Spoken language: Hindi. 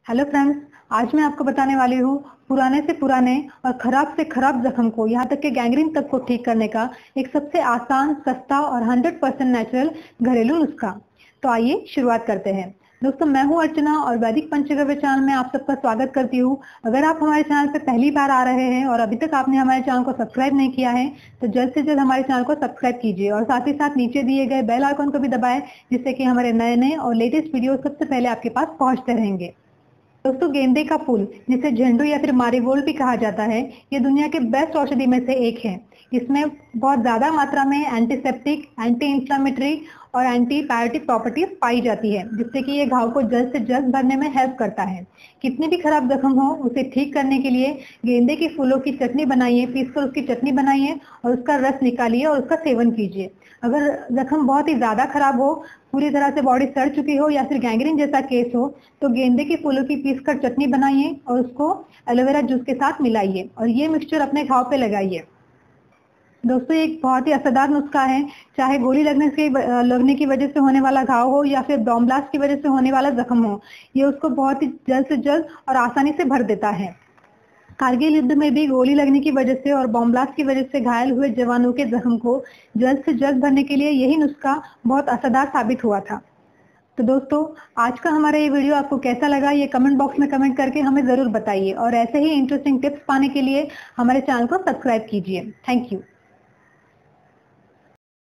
हेलो फ्रेंड्स, आज मैं आपको बताने वाली हूँ पुराने से पुराने और खराब से खराब जख्म को यहाँ तक कि गैंग्रीन तक को ठीक करने का एक सबसे आसान, सस्ता और 100% नेचुरल घरेलू नुस्खा। तो आइए शुरुआत करते हैं। दोस्तों, मैं हूँ अर्चना और वैदिक पंचगव्य चैनल में आप सबका स्वागत करती हूँ। अगर आप हमारे चैनल पर पहली बार आ रहे हैं और अभी तक आपने हमारे चैनल को सब्सक्राइब नहीं किया है तो जल्द से जल्द हमारे चैनल को सब्सक्राइब कीजिए और साथ ही साथ नीचे दिए गए बेल आइकन को भी दबाएं, जिससे कि हमारे नए नए और लेटेस्ट वीडियो सबसे पहले आपके पास पहुंचते रहेंगे। दोस्तों, गेंदे का फूल, जिसे झंडू या फिर मारीगोल्ड भी कहा जाता है, ये दुनिया के बेस्ट औषधि में से एक है। इसमें बहुत ज्यादा मात्रा में एंटीसेप्टिक, एंटी इंफ्लेमेटरी और एंटीबायोटिक प्रॉपर्टीज पाई जाती है, जिससे कि ये घाव को जल्द से जल्द भरने में हेल्प करता है। कितनी भी खराब जख्म हो, उसे ठीक करने के लिए गेंदे के फूलों की चटनी बनाइए, पीसकर उसकी चटनी बनाइए और उसका रस निकालिए और उसका सेवन कीजिए। अगर जख्म बहुत ही ज्यादा खराब हो, पूरी तरह से बॉडी सड़ चुकी हो या फिर गैंग्रीन जैसा केस हो, तो गेंदे के फूलों की पीसकर चटनी बनाइए और उसको एलोवेरा जूस के साथ मिलाइए और ये मिक्सचर अपने घाव पे लगाइए। दोस्तों, ये एक बहुत ही असरदार नुस्खा है। चाहे गोली लगने की वजह से होने वाला घाव हो या फिर बॉम्ब ब्लास्ट की वजह से होने वाला जख्म हो, ये उसको बहुत ही जल्द से जल्द और आसानी से भर देता है। कारगिल युद्ध में भी गोली लगने की वजह से और बॉम्ब ब्लास्ट की वजह से घायल हुए जवानों के जख्म को जल्द से जल्द भरने के लिए यही नुस्खा बहुत असरदार साबित हुआ था। तो दोस्तों, आज का हमारा ये वीडियो आपको कैसा लगा, ये कमेंट बॉक्स में कमेंट करके हमें जरूर बताइए और ऐसे ही इंटरेस्टिंग टिप्स पाने के लिए हमारे चैनल को सब्सक्राइब कीजिए। Thank you.